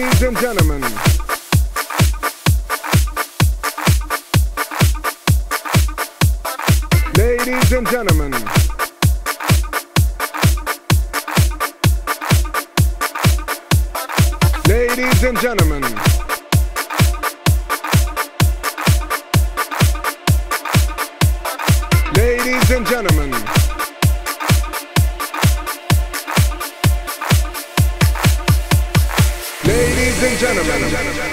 Ladies and gentlemen. Ladies and gentlemen. Ladies and gentlemen. Ladies and gentlemen. Ladies and gentlemen.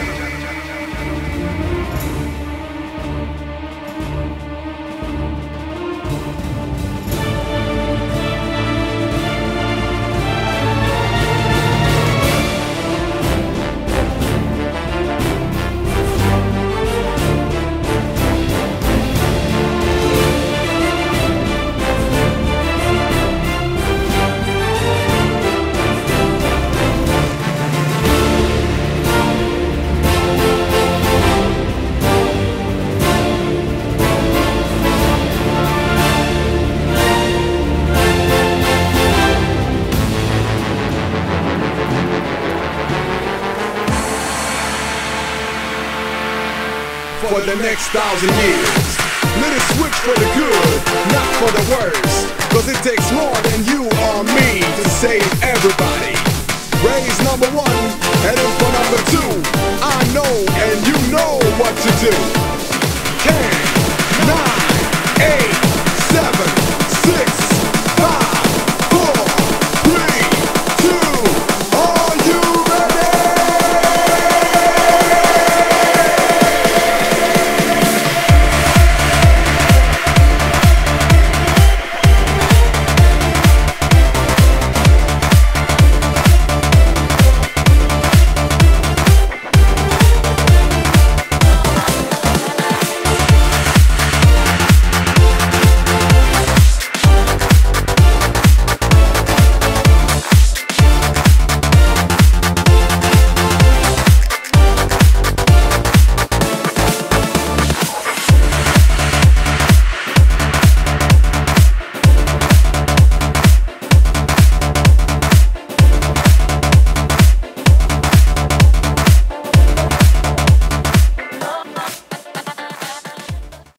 For the next 1,000 years, let it switch for the good, not for the worse. Cause it takes more than you or me to save everybody. Raise number one, heading for number two. I know and you know what to do.